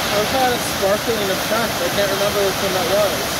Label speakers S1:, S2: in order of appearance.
S1: I've had a sparkling effect. I can't remember which one that was.